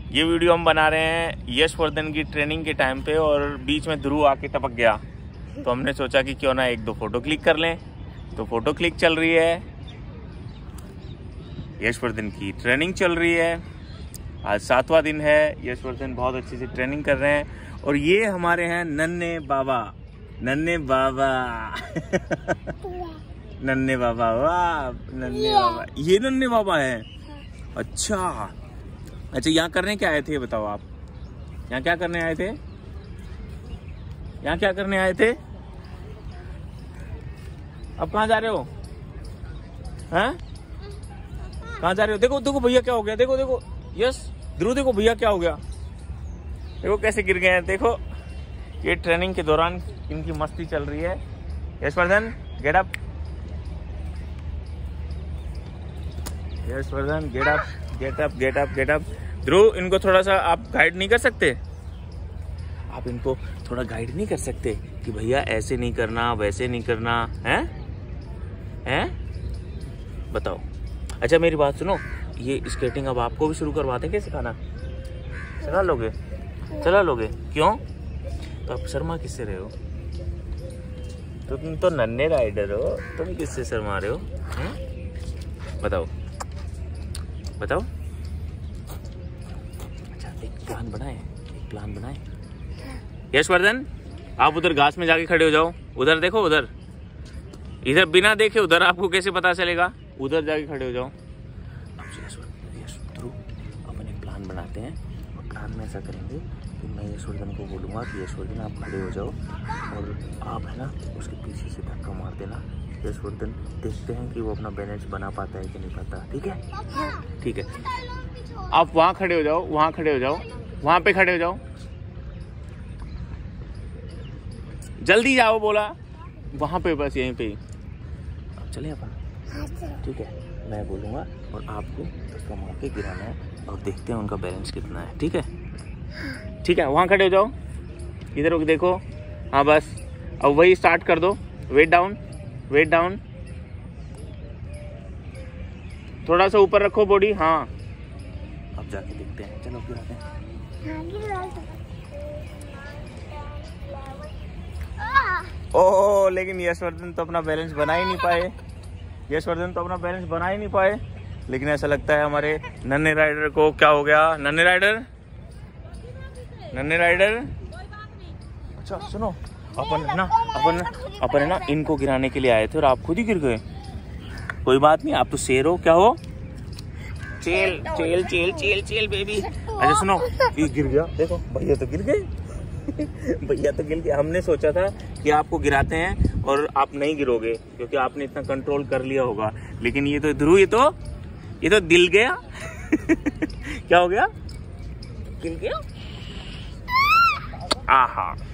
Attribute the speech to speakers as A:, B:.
A: ये वीडियो हम बना रहे हैं यशवर्धन की ट्रेनिंग के टाइम पे और बीच में ध्रुव आके टपक गया, तो हमने सोचा कि क्यों ना एक दो फोटो क्लिक कर लें। तो फोटो क्लिक चल रही है, यशवर्धन की ट्रेनिंग चल रही है। आज 7वां दिन है, यशवर्धन बहुत अच्छे से ट्रेनिंग कर रहे हैं। और ये हमारे हैं नन्हे बाबा, नन्हे बाबा नन्हे बाबा, वाह नन्हे बाबा, ये नन्हे बाबा है। अच्छा, यहाँ करने क्या आए थे ये बताओ आप? यहाँ क्या करने आए थे? यहाँ क्या करने आए थे? अब कहाँ जा रहे हो? हैं? कहाँ जा रहे हो? देखो देखो भैया क्या हो गया, देखो देखो, यस ध्रुव देखो भैया क्या हो गया, देखो कैसे गिर गए हैं। देखो ये ट्रेनिंग के दौरान इनकी मस्ती चल रही है। Yashvardhan get up, Yashvardhan get up, get up, get up, get up. Dhruv इनको थोड़ा सा आप गाइड नहीं कर सकते? आप इनको थोड़ा गाइड नहीं कर सकते कि भैया ऐसे नहीं करना, वैसे नहीं करना, हैं? हैं? बताओ। अच्छा मेरी बात सुनो, ये स्केटिंग अब आपको भी शुरू करवाते हैं क्या सिखाना? चला लोगे? चला लोगे? क्यों? तो आप शर्मा किससे रहे हो? तो तुम तो नन्हे राइडर हो, तुम किससे शर्मा रहे हो? बताओ बताओ। अच्छा एक प्लान बनाए, एक प्लान बनाए। यशवर्धन आप उधर घास में जाके खड़े हो जाओ, उधर देखो, उधर, इधर बिना देखे उधर आपको कैसे पता चलेगा? उधर जाके खड़े हो जाओ। अपन एक प्लान बनाते हैं और प्लान में ऐसा करेंगे कि मैं यशवर्धन को बोलूँगा कि यशवर्धन आप खड़े हो जाओ और आप है ना उसके पीछे से धक्का मार देना। यशवर्धन देखते हैं कि वो अपना बैलेंस बना पाता है कि नहीं पाता। ठीक है? ठीक है, आप वहाँ खड़े हो जाओ, वहाँ खड़े हो जाओ, वहाँ पे खड़े हो जाओ, जल्दी जाओ बोला, वहाँ पे, बस यहीं पे। अब चले अपन? ठीक है, मैं बोलूँगा और आपको धक्का मार के गिराना है और देखते हैं उनका बैलेंस कितना है। ठीक है? ठीक है, वहाँ खड़े हो जाओ, इधर रुक देखो, हाँ बस अब वही स्टार्ट कर दो। वेट डाउन, वेट डाउन, थोड़ा सा ऊपर रखो बॉडी, हाँ। अब जाके देखते हैं, चलो गिराते हैं। ओह, लेकिन यशवर्धन तो अपना बैलेंस बना ही नहीं पाए, यशवर्धन तो अपना बैलेंस बना ही नहीं पाए। लेकिन ऐसा लगता है हमारे नन्हे राइडर को क्या हो गया? नन्हे राइडर, नन्हे राइडर। अच्छा सुनो, अपन है ना इनको गिराने के लिए आए थे और आप खुद ही गिर गए। कोई बात नहीं, आप तो शेर हो, क्या हो? चेल चेल चेल चेल चेल बेबी। अच्छा सुनो, ये गिर गया, देखो भैया तो गिर गए भैया तो गिर गए। हमने सोचा था कि आपको गिराते हैं और आप नहीं गिरोगे क्योंकि आपने इतना कंट्रोल कर लिया होगा, लेकिन ये तो ध्रुव, ये तो दिल गया क्या हो गया? दिल गया। आहा।